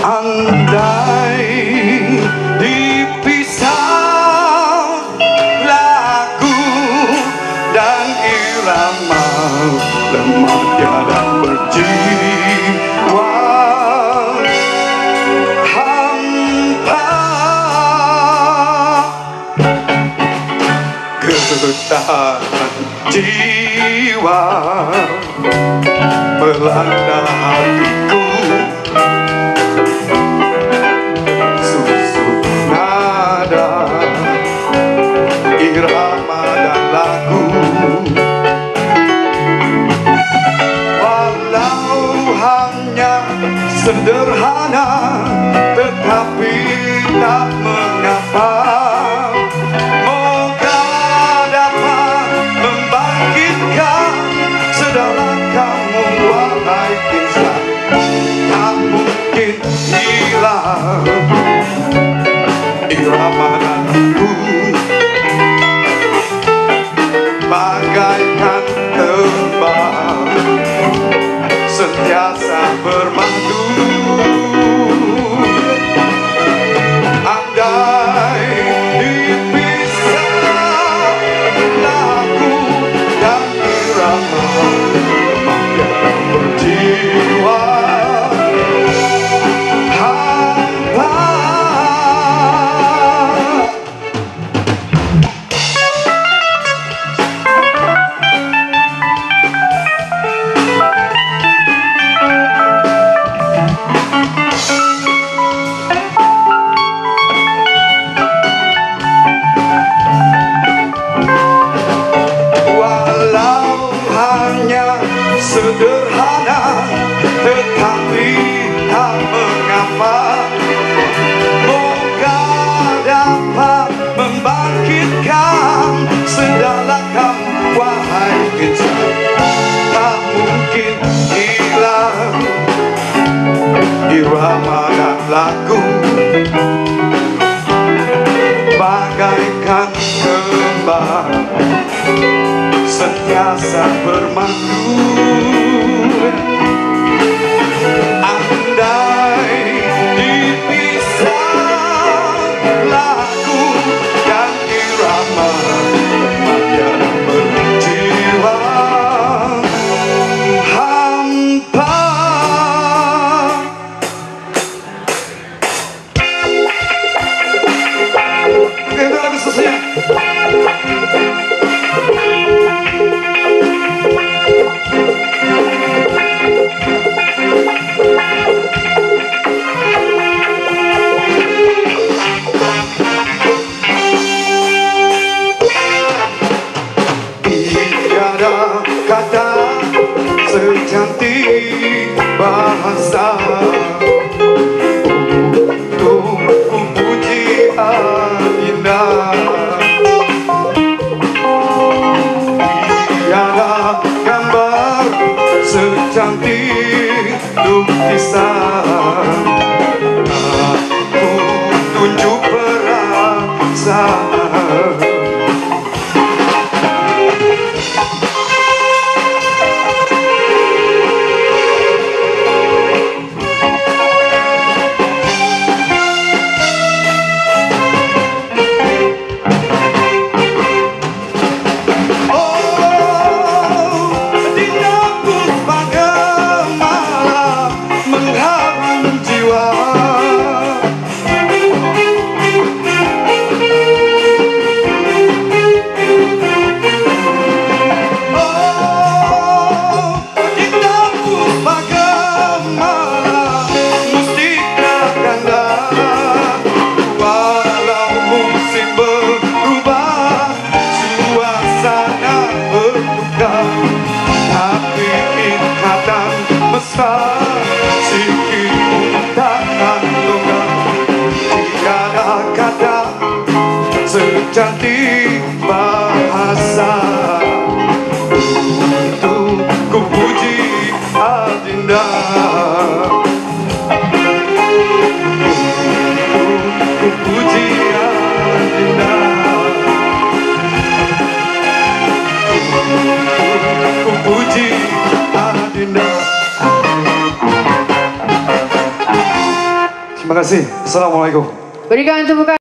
Andai dipisah lagu dan irama lemah tiada berjiwa, hampa getaran jiwa melanda hatiku. Irama dan lagu, walau hanya sederhana, tetapi tak mengapa. Moga dapat membangkitkan sedalam kamu, wahai insan. Tak mungkin hilang irama dan lagu, bagaikan tembang sentiasa bermadu. Andai dipisah lagu dan irama lemah tiada berjiwa, hampa sederhana, tetapi tak mengapa. Moga dapat membangkitkan sedalam kamu, wahai insan. Tak mungkin hilang irama dan lagu, bagaikan kembang sentiasa bermadu. Andai dipisah lagu dan irama lemah tiada berjiwa, hampa. Itu lagu selesai. Tiada kata secantik bahasa untuk ku puji adinda. Tiada gambar secantik lukisan, aku tunjuk perasaan. Tapi ikatan mesra sikit takkan longgar. Tiada kata secantik bahasa untuk ku puji adinda, untuk ku puji adinda. Puji adinda. Terima kasih. Assalamualaikum. Berikan tepuk